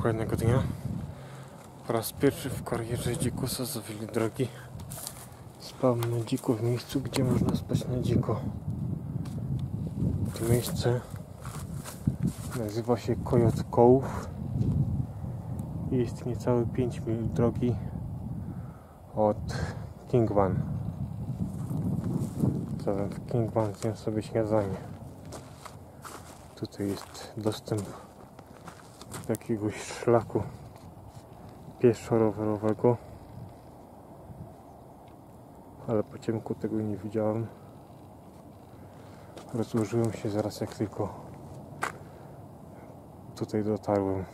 Kolejnego dnia. Po raz pierwszy w karierze dzikusa zawili drogi. Spałem na dziku w miejscu, gdzie można spać na dziko. To miejsce nazywa się Coyote Cove i jest niecałe 5 mil drogi od Kingman. Zatem w Kingman zjem sobie śniadanie. Tutaj jest dostęp do jakiegoś szlaku pieszo-rowerowego, ale po ciemku tego nie widziałem. Rozłożyłem się zaraz, jak tylko tutaj dotarłem.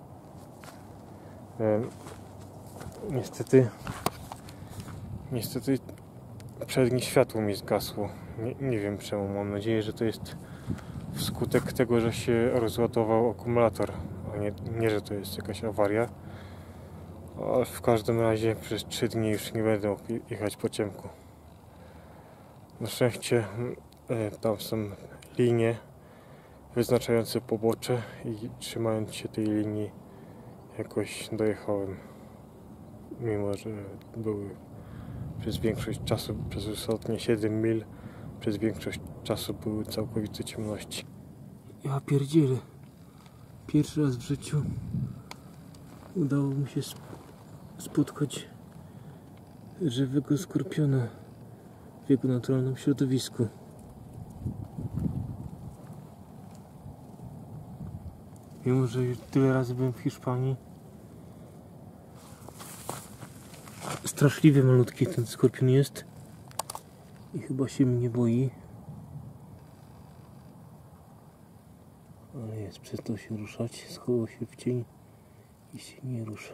Niestety przednie światło mi zgasło. Nie wiem czemu. Mam nadzieję, że to jest wskutek tego, że się rozładował akumulator, a nie że to jest jakaś awaria. Ale w każdym razie przez 3 dni już nie będę mógł jechać po ciemku. Na szczęście tam są linie wyznaczające pobocze i trzymając się tej linii jakoś dojechałem. Mimo że były przez większość czasu, przez ostatnie 7 mil, przez większość czasu były całkowite ciemności. Ja pierdzielę. Pierwszy raz w życiu udało mi się spotkać żywego skorpiona w jego naturalnym środowisku. Mimo że już tyle razy byłem w Hiszpanii, straszliwie malutki ten skorpion jest i chyba się mnie boi, ale jest, przestał się ruszać, schował się w cień i się nie rusza.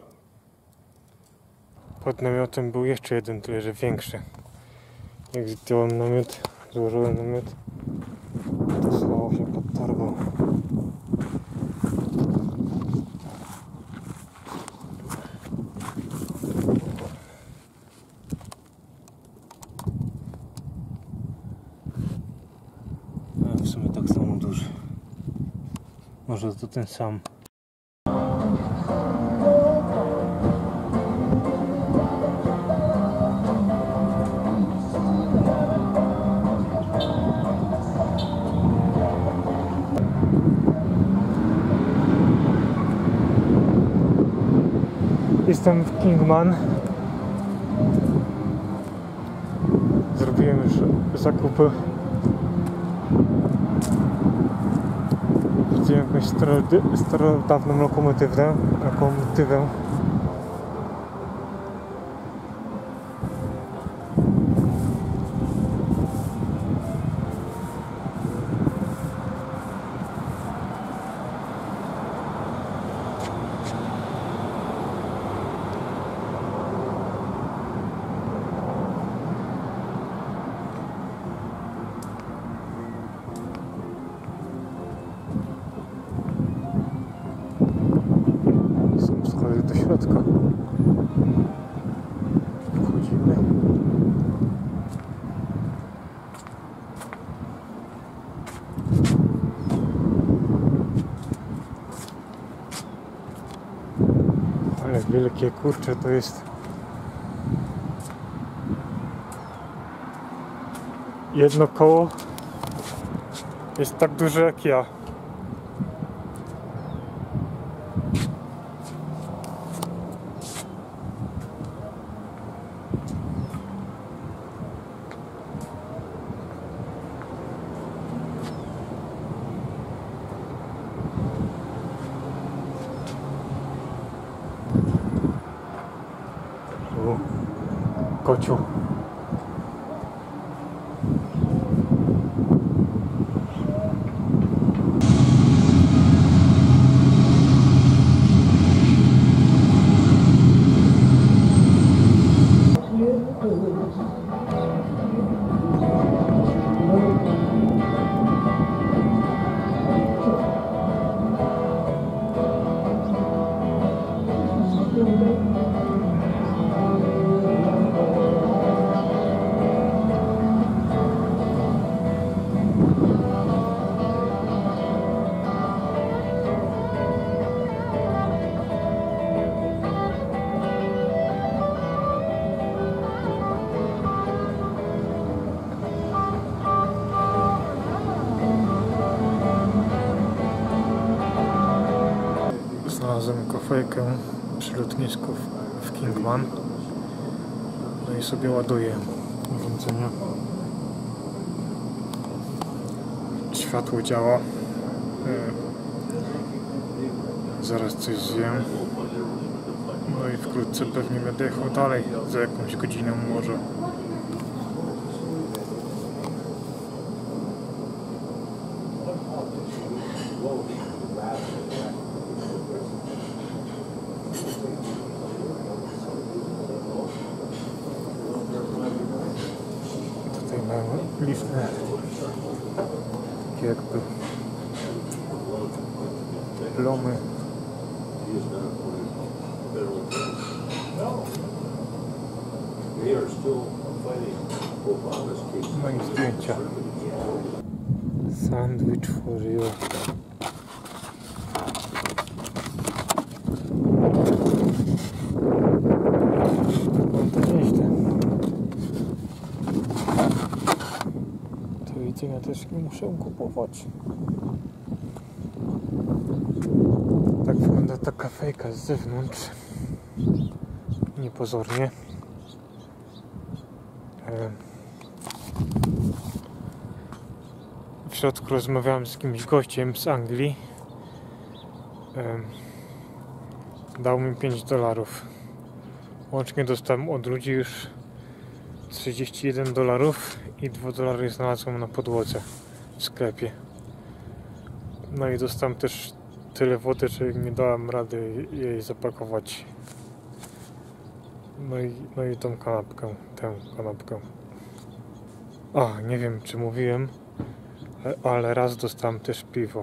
Pod namiotem był jeszcze jeden, tyle że większy. Jak zdjąłem namiot, złożyłem namiot, to schował się pod torbą. A w sumie tak samo duży. Może to ten sam. Jestem w Kingman. Zrobiłem już zakupy. Widziałem jakąś starodawną lokomotywę. Do środka. Wchodzimy. Ale wielkie, kurcze, to jest jedno koło jest tak duże jak ja. Kociu. kafejkę przy lotnisku w Kingman. No i sobie ładuję urządzenia. Światło działa. Zaraz coś zjem. No i wkrótce pewnie będę jechał dalej, za jakąś godzinę może. Tutaj mamy liczne takie jakby plomy. No i zdjęcia. Sandwich for you. To nieźle. To jedzenia też nie muszę kupować. Tak wygląda ta kafejka z zewnątrz. Niepozornie. W środku rozmawiałem z jakimś gościem z Anglii. Dał mi $5. Łącznie dostałem od ludzi już $31 i $2 znalazłem na podłodze w sklepie. No i dostałem też tyle wody, że nie dałem rady jej zapakować. No i tą kanapkę. A, nie wiem czy mówiłem, ale raz dostałem też piwo.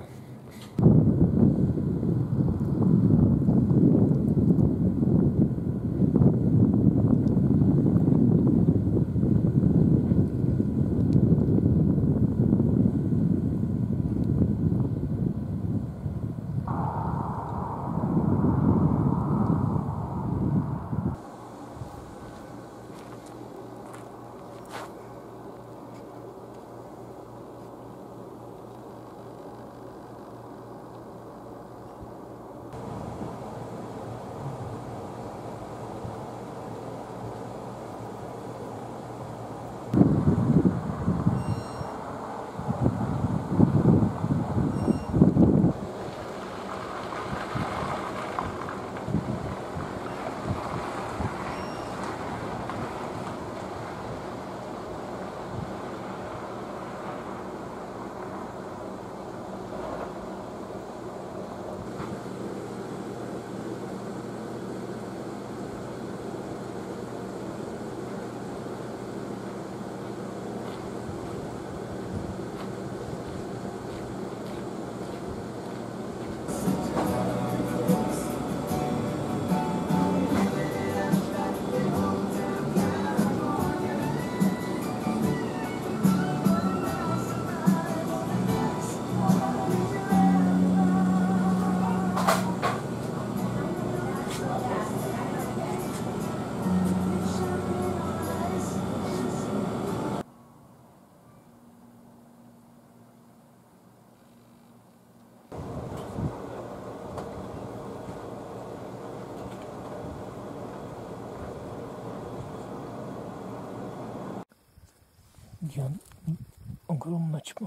Ogromna ćma.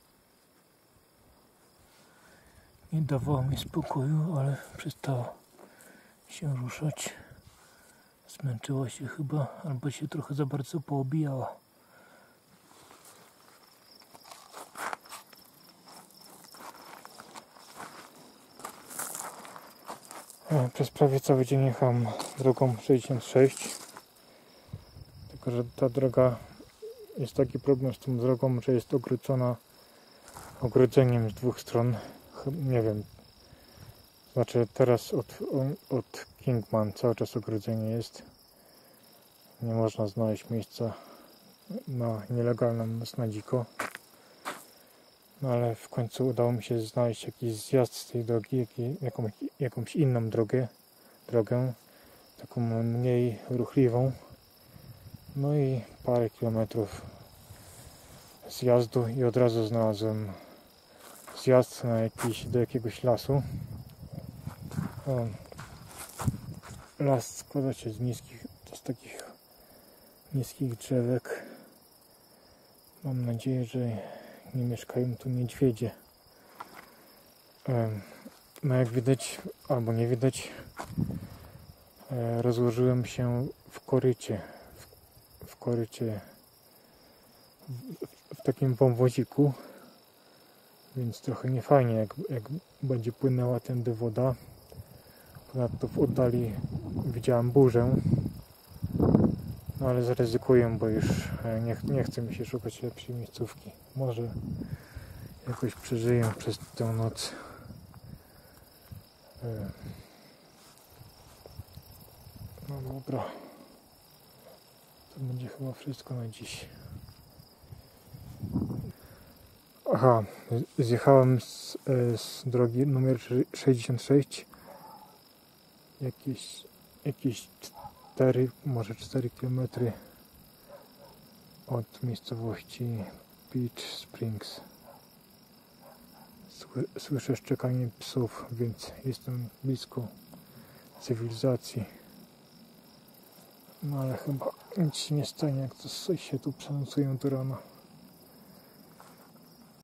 Nie dawała mi spokoju, ale przestała się ruszać. Zmęczyła się chyba, albo się trochę za bardzo poobijała. Przez prawie cały dzień jechałem drogą 66. Tylko że ta droga, jest taki problem z tą drogą, że jest ogrodzona ogrodzeniem z dwóch stron. Nie wiem, znaczy teraz od Kingman cały czas ogrodzenie jest. Nie można znaleźć miejsca na nielegalnym na dziko. No ale w końcu udało mi się znaleźć jakiś zjazd z tej drogi, jakąś inną drogę, taką mniej ruchliwą. No i parę kilometrów zjazdu i od razu znalazłem zjazd do jakiegoś lasu. las składa się z takich niskich drzewek. Mam nadzieję, że nie mieszkają tu niedźwiedzie. No jak widać, albo nie widać, rozłożyłem się w korycie. W korycie, w takim wąwoziku, więc trochę niefajnie, jak będzie płynęła tędy woda. Ponadto w oddali widziałem burzę, no ale zaryzykuję, bo już nie chce mi się szukać lepszej miejscówki. Może jakoś przeżyję przez tę noc. No dobra, to będzie chyba wszystko na dziś. Aha, zjechałem z drogi numer 66 jakieś 4, może 4 km od miejscowości Peach Springs. Słyszę szczekanie psów, więc jestem blisko cywilizacji. No ale chyba nic się nie stanie, jak coś się tu przenocują do rana.